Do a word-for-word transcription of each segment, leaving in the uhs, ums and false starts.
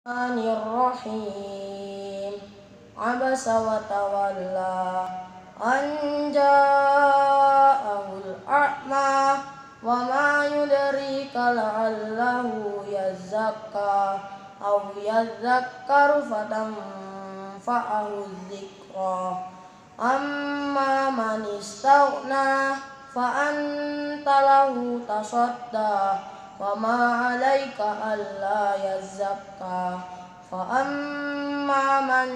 الرحمن الرحيم عبس وتولى أن جاءه الأعمى وما يدريك لعله يزكى أو يذكر فتنفعه الذكرى أما من استغنى فأنت له تصدى وما عليك ألا يزكى فأما من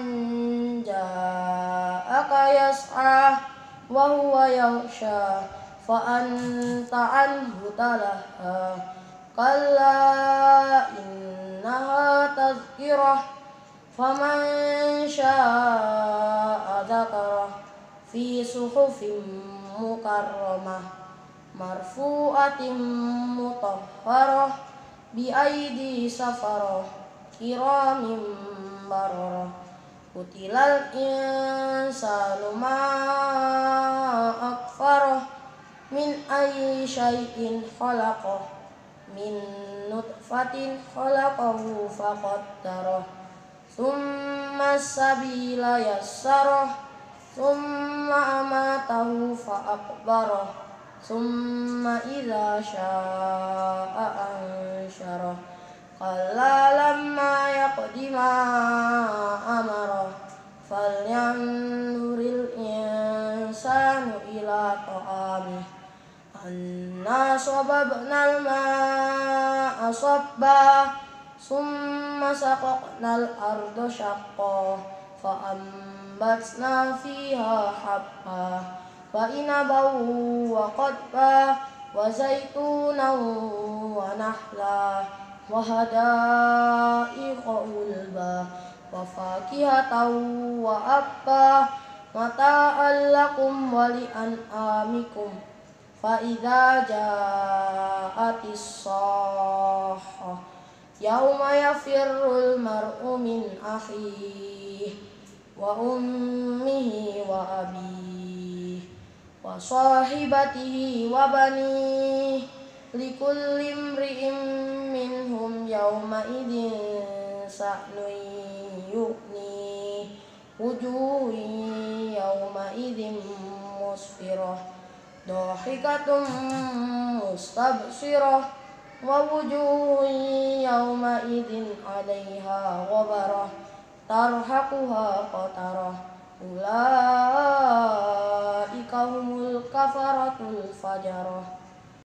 جاءك يسعى وهو يخشى فأنت عنه تلهى كلا إنها تذكرة فمن شاء ذكره في صحف مكرمة مرفوعة مطهرة بأيدي سفرة كرام بررة قتل الإنسان ما أكفره من أي شيء خلقه من نطفة خلقه فقدره ثم السبيل يسره ثم أماته فأقبره ثم إذا شاء أنشره كلا لما يقض ما أمره فلينظر الإنسان إلى طعامه أنا صببنا الماء صبا ثم سققنا الأرض شقا فأنبتنا فيها حبا وعنبا وقضبا وزيتونا ونخلا وحدائق غلبا وفاكهة وأبا متاعا لكم ولأنعامكم فإذا جاءت الصاخة يوم يفر المرء من أخيه وأمه وأبيه وصاحبته وبنيه لكل امرئ منهم يومئذ شأن يغنيه وجوه يومئذ مسفرة ضاحكة مستبشرة ووجوه يومئذ عليها غبرة ترهقها قترة أولئك هم الكفرة الفجرة.